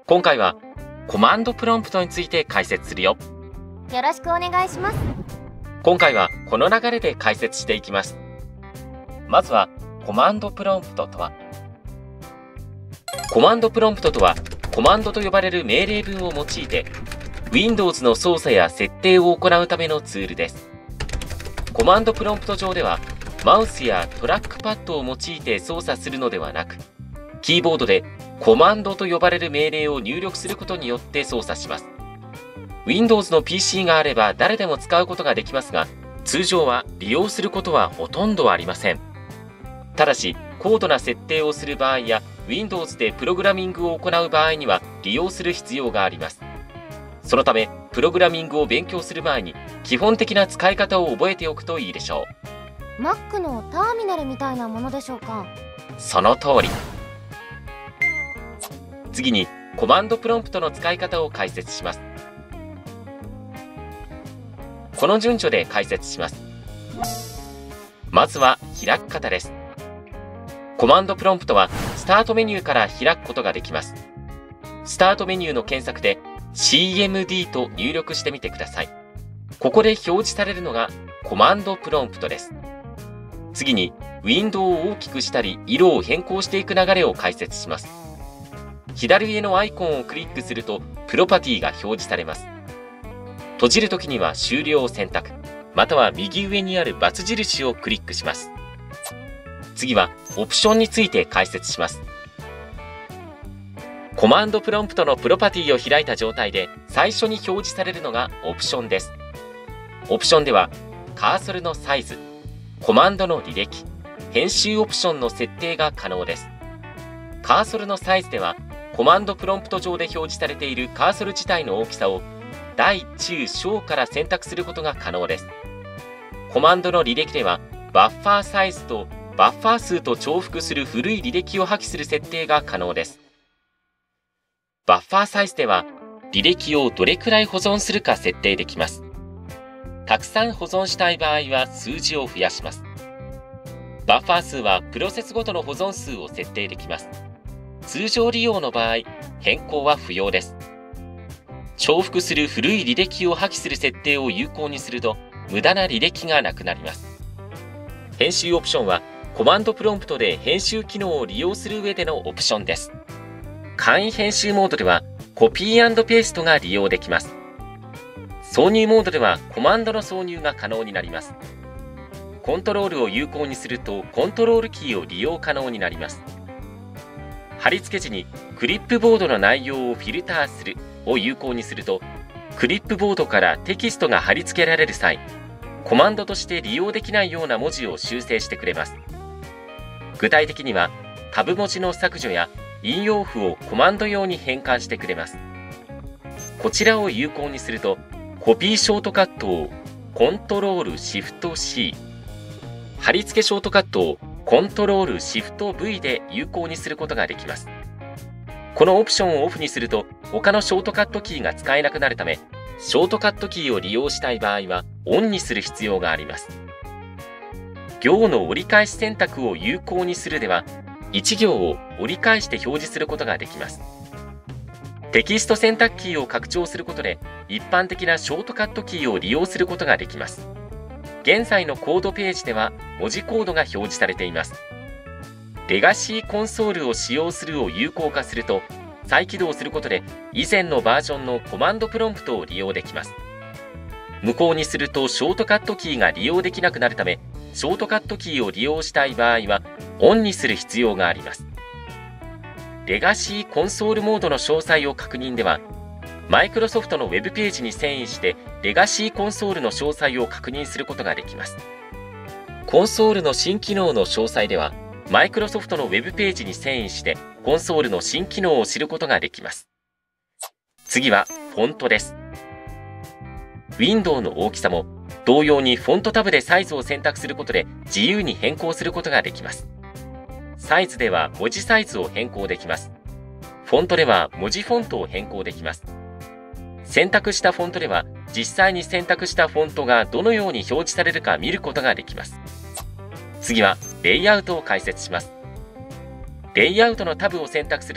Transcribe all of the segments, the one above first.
今回はコマンドプロンプトについて解説するよ。 よろしくお願いします。 今回はこの流れで解説していきます。まずはコマンドプロンプトとは。コマンドプロンプトとはコマンドと呼ばれる命令文を用いて Windows の操作や設定を行うためのツールです。コマンドプロンプト上ではマウスやトラックパッドを用いて操作するのではなく、キーボードでコマンドと呼ばれる命令を入力することによって操作します。Windows の PC があれば誰でも使うことができますが、通常は利用することはほとんどありません。ただし、高度な設定をする場合や Windows でプログラミングを行う場合には利用する必要があります。そのため、プログラミングを勉強する前に基本的な使い方を覚えておくといいでしょう。Mac のターミナルみたいなものでしょうか。 その通り。次にコマンドプロンプトの使い方を解説します。この順序で解説します。まずは開く方です。コマンドプロンプトはスタートメニューから開くことができます。スタートメニューの検索で CMD と入力してみてください。ここで表示されるのがコマンドプロンプトです。次にウィンドウを大きくしたり色を変更していく流れを解説します。左上のアイコンをクリックするとプロパティが表示されます。閉じるときには終了を選択、または右上にある×印をクリックします。次はオプションについて解説します。コマンドプロンプトのプロパティを開いた状態で最初に表示されるのがオプションです。オプションではカーソルのサイズ、コマンドの履歴、編集オプションの設定が可能です。カーソルのサイズではコマンドプロンプト上で表示されているカーソル自体の大きさを大中小から選択することが可能です。コマンドの履歴ではバッファーサイズとバッファー数と重複する古い履歴を破棄する設定が可能です。バッファーサイズでは履歴をどれくらい保存するか設定できます。たくさん保存したい場合は数字を増やします。バッファー数はプロセスごとの保存数を設定できます。通常利用の場合、変更は不要です。重複する古い履歴を破棄する設定を有効にすると、無駄な履歴がなくなります。編集オプションは、コマンドプロンプトで編集機能を利用する上でのオプションです。簡易編集モードでは、コピー&ペーストが利用できます。挿入モードでは、コマンドの挿入が可能になります。コントロールを有効にすると、コントロールキーを利用可能になります。貼り付け時にクリップボードの内容をフィルターするを有効にすると、クリップボードからテキストが貼り付けられる際、コマンドとして利用できないような文字を修正してくれます。具体的には、タブ文字の削除や引用符をコマンド用に変換してくれます。こちらを有効にすると、コピーショートカットをコントロールシフト C、貼り付けショートカットをコントロールシフト V で有効にすることができます。このオプションをオフにすると他のショートカットキーが使えなくなるため、ショートカットキーを利用したい場合はオンにする必要があります。行の折り返し選択を有効にするでは、1行を折り返して表示することができます。テキスト選択キーを拡張することで一般的なショートカットキーを利用することができます。現在のコードページでは文字コードが表示されています。レガシーコンソールを使用するを有効化すると、再起動することで以前のバージョンのコマンドプロンプトを利用できます。無効にするとショートカットキーが利用できなくなるため、ショートカットキーを利用したい場合はオンにする必要があります。レガシーコンソールモードの詳細を確認では、マイクロソフトのウェブページに遷移してレガシーコンソールの詳細を確認することができます。コンソールの新機能の詳細では、マイクロソフトのウェブページに遷移してコンソールの新機能を知ることができます。次はフォントです。ウィンドウの大きさも同様にフォントタブでサイズを選択することで自由に変更することができます。サイズでは文字サイズを変更できます。フォントでは文字フォントを変更できます。選択したフォントでは実際に選択したフォントがどのように表示されるか見ることができます。次はレイアウトを解説します。レイアウトのタブを選択すると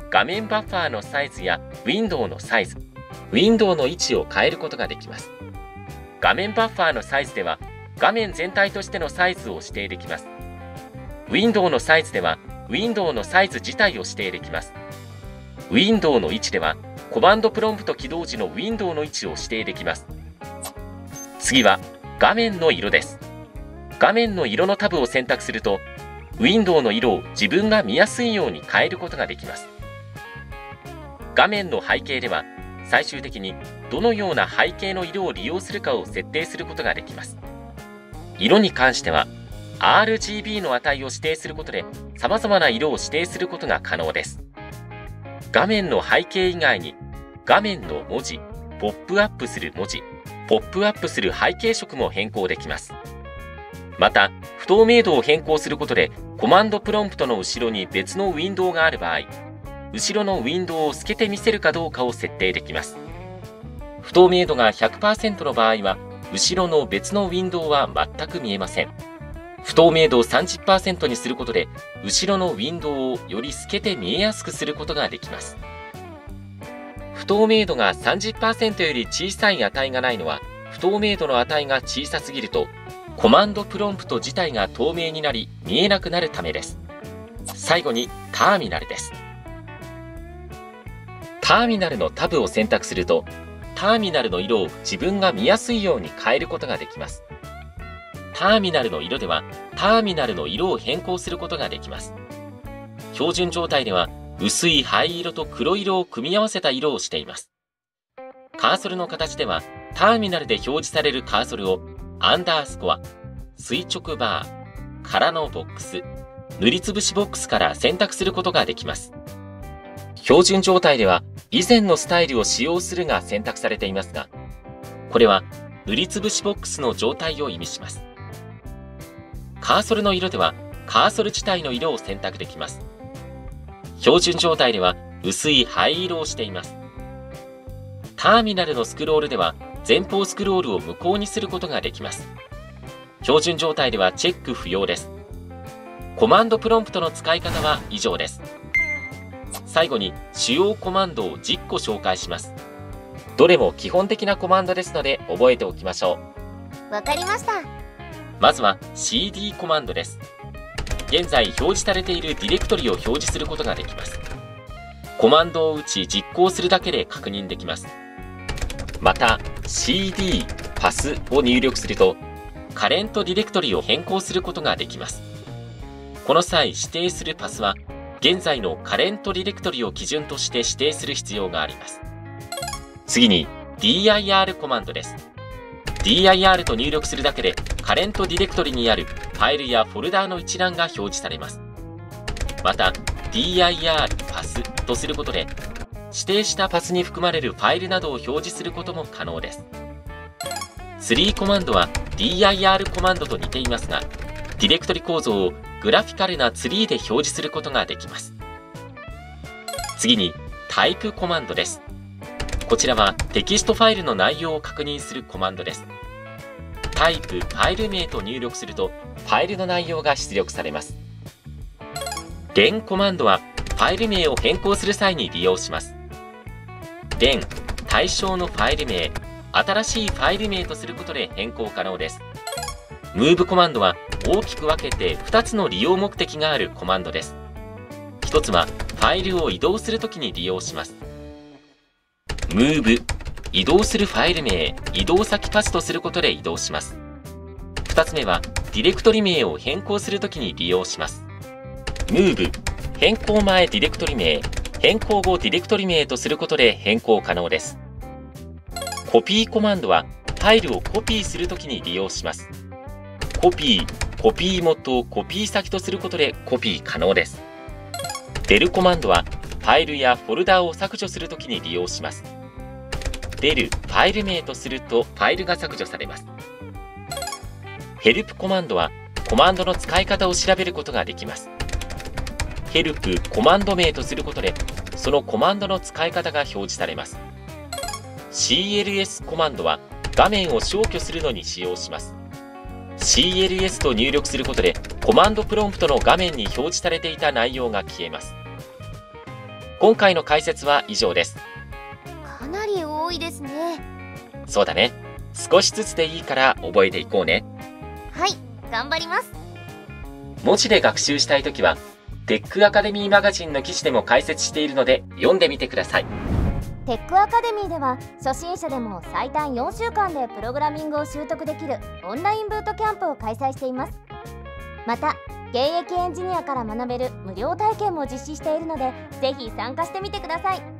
画面バッファーのサイズやウィンドウのサイズ、ウィンドウの位置を変えることができます。画面バッファーのサイズでは画面全体としてのサイズを指定できます。ウィンドウのサイズではウィンドウのサイズ自体を指定できます。ウィンドウの位置ではコマンドプロンプト起動時のウィンドウの位置を指定できます。次は画面の色です。画面の色のタブを選択すると、ウィンドウの色を自分が見やすいように変えることができます。画面の背景では最終的にどのような背景の色を利用するかを設定することができます。色に関しては RGB の値を指定することで様々な色を指定することが可能です。画面の背景以外に画面の文字、ポップアップする文字、ポップアップする背景色も変更できます。また、不透明度を変更することでコマンドプロンプトの後ろに別のウィンドウがある場合、後ろのウィンドウを透けて見せるかどうかを設定できます。不透明度が 100% の場合は、後ろの別のウィンドウは全く見えません。不透明度を 30% にすることで、後ろのウィンドウをより透けて見えやすくすることができます。不透明度が 30% より小さい値がないのは、不透明度の値が小さすぎると、コマンドプロンプト自体が透明になり見えなくなるためです。最後にターミナルです。ターミナルのタブを選択すると、ターミナルの色を自分が見やすいように変えることができます。ターミナルの色では、ターミナルの色を変更することができます。標準状態では、薄い灰色と黒色を組み合わせた色をしています。カーソルの形では、ターミナルで表示されるカーソルを、アンダースコア、垂直バー、空のボックス、塗りつぶしボックスから選択することができます。標準状態では、以前のスタイルを使用するが選択されていますが、これは塗りつぶしボックスの状態を意味します。カーソルの色では、カーソル自体の色を選択できます。標準状態では薄い灰色をしています。ターミナルのスクロールでは前方スクロールを無効にすることができます。標準状態ではチェック不要です。コマンドプロンプトの使い方は以上です。最後に主要コマンドを10個紹介します。どれも基本的なコマンドですので覚えておきましょう。わかりました。 まずは CD コマンドです。現在表示されているディレクトリを表示することができます。コマンドを打ち実行するだけで確認できます。また CD パスを入力するとカレントディレクトリを変更することができます。この際指定するパスは現在のカレントディレクトリを基準として指定する必要があります。次に dir コマンドです。dir と入力するだけでカレントディレクトリにあるファイルやフォルダーの一覧が表示されます。また dir パスとすることで指定したパスに含まれるファイルなどを表示することも可能です。ツリーコマンドは dir コマンドと似ていますが、ディレクトリ構造をグラフィカルなツリーで表示することができます。次にタイプコマンドです。こちらはテキストファイルの内容を確認するコマンドです。タイプ、ファイル名と入力するとファイルの内容が出力されます。len コマンドはファイル名を変更する際に利用します。len、対象のファイル名、新しいファイル名とすることで変更可能です。move コマンドは大きく分けて2つの利用目的があるコマンドです。1つはファイルを移動するときに利用します。move、移動するファイル名、移動先パスとすることで移動します。2つ目はディレクトリ名を変更するときに利用します。move、変更前ディレクトリ名、変更後ディレクトリ名とすることで変更可能です。コピーコマンドはファイルをコピーするときに利用します。コピー、コピー元をコピー先とすることでコピー可能です。del コマンドはファイルやフォルダを削除するときに利用します。del、ファイル名とするとファイルが削除されます。help コマンドはコマンドの使い方を調べることができます。help、コマンド名とすることでそのコマンドの使い方が表示されます。cls コマンドは画面を消去するのに使用します。cls と入力することでコマンドプロンプトの画面に表示されていた内容が消えます。 今回の解説は以上です。 かなり多いですね。 そうだね。少しずつでいいから覚えていこうね。 はい、頑張ります。 文字で学習したいときは、テックアカデミーマガジンの記事でも解説しているので読んでみてください。 テックアカデミーでは初心者でも最短4週間でプログラミングを習得できるオンラインブートキャンプを開催しています。また現役エンジニアから学べる無料体験も実施しているので、ぜひ参加してみてください。